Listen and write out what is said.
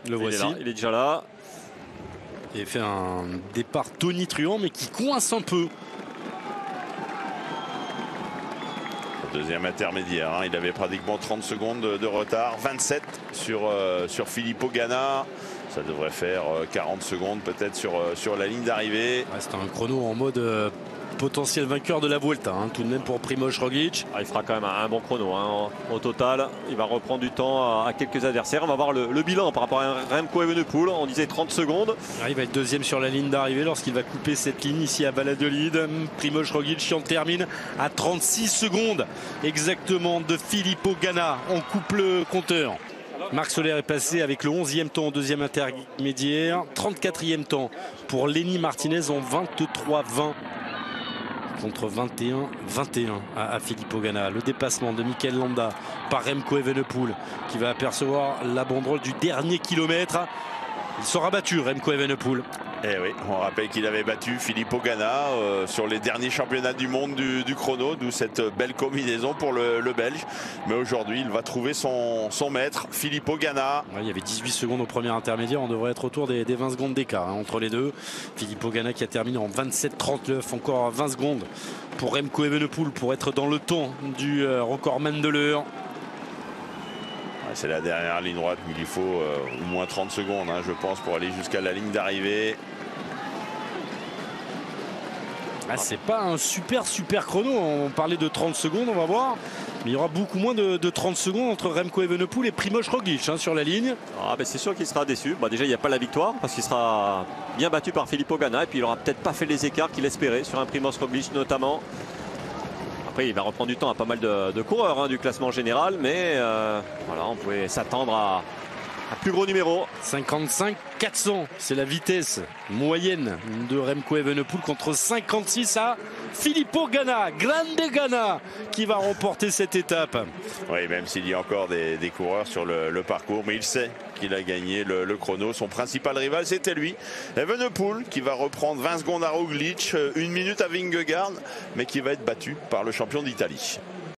Le voici. Il est déjà là. Il fait un départ tonitruant, mais qui coince un peu. Deuxième intermédiaire, hein. Il avait pratiquement 30 secondes de retard. 27 sur Filippo Ganna. Ça devrait faire 40 secondes peut-être sur la ligne d'arrivée. Ouais, c'est un chrono en mode potentiel vainqueur de la Vuelta, hein, tout de même pour Primož Roglič. Il fera quand même un bon chrono, hein. Au total, il va reprendre du temps à quelques adversaires. On va voir le bilan par rapport à Remco Evenepoel. On disait 30 secondes. Il va être deuxième sur la ligne d'arrivée lorsqu'il va couper cette ligne ici à Valladolid. Primož Roglič en termine à 36 secondes exactement de Filippo Ganna. On coupe le compteur. Marc Soler est passé avec le 11e temps au deuxième intermédiaire. 34e temps pour Lenny Martinez en 23-20 contre 21-21 à Filippo Ganna. Le dépassement de Mikel Landa par Remco Evenepoel qui va apercevoir la banderole du dernier kilomètre. Il sera battu, Remco Evenepoel. Eh oui, on rappelle qu'il avait battu Filippo Ganna sur les derniers championnats du monde du chrono, d'où cette belle combinaison pour le Belge. Mais aujourd'hui, il va trouver son maître, Filippo Ganna. Ouais, il y avait 18 secondes au premier intermédiaire, on devrait être autour des 20 secondes d'écart entre les deux. Filippo Ganna qui a terminé en 27-39, encore 20 secondes pour Remco Evenepoel pour être dans le temps du recordman de l'heure. C'est la dernière ligne droite, mais il faut au moins 30 secondes, hein, je pense, pour aller jusqu'à la ligne d'arrivée. C'est pas un super chrono. On parlait de 30 secondes, on va voir. Mais il y aura beaucoup moins de 30 secondes entre Remco Evenepoel et Primož Roglič sur la ligne. C'est sûr qu'il sera déçu. Déjà, il n'y a pas la victoire parce qu'il sera bien battu par Filippo Ganna. Et puis, il n'aura peut-être pas fait les écarts qu'il espérait sur un Primož Roglič notamment. Après, il va reprendre du temps à pas mal de coureurs du classement général. Mais voilà, on pouvait s'attendre à un plus gros numéro. 55-400, c'est la vitesse moyenne de Remco Evenepoel contre 56 à Filippo Ganna, Grande Ganna, qui va remporter cette étape. Oui, même s'il y a encore des coureurs sur le parcours, mais il sait qu'il a gagné le chrono. Son principal rival, c'était lui, Evenepoel, qui va reprendre 20 secondes à Roglič, 1 minute à Vingegaard, mais qui va être battu par le champion d'Italie.